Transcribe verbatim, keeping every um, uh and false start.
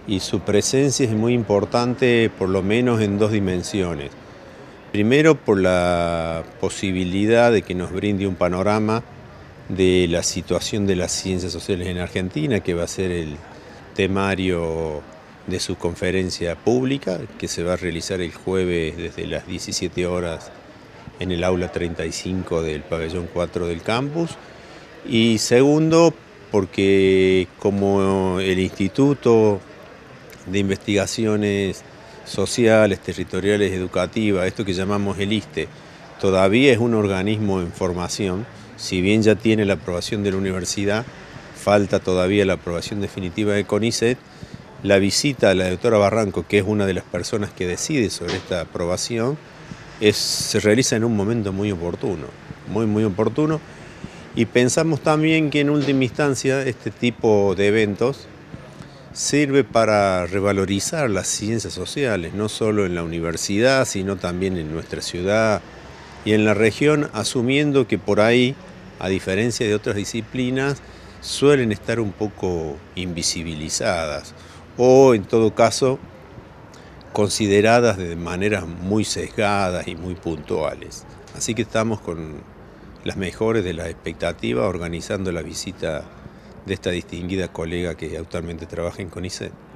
y su presencia es muy importante por lo menos en dos dimensiones. Primero, por la posibilidad de que nos brinde un panorama de la situación de las ciencias sociales en Argentina, que va a ser el temario de su conferencia pública, que se va a realizar el jueves desde las diecisiete horas en el aula treinta y cinco del pabellón cuatro del campus. Y segundo, porque como el Instituto de Investigaciones Sociales, Territoriales, Educativas, esto que llamamos el ISTE, todavía es un organismo en formación, si bien ya tiene la aprobación de la universidad, falta todavía la aprobación definitiva de CONICET. La visita a la doctora Barranco, que es una de las personas que decide sobre esta aprobación, es, se realiza en un momento muy oportuno, muy muy oportuno, y pensamos también que en última instancia este tipo de eventos sirve para revalorizar las ciencias sociales, no solo en la universidad, sino también en nuestra ciudad y en la región, asumiendo que por ahí, a diferencia de otras disciplinas, suelen estar un poco invisibilizadas o, en todo caso, consideradas de maneras muy sesgadas y muy puntuales. Así que estamos con las mejores de las expectativas organizando la visita de esta distinguida colega que actualmente trabaja en CONICET.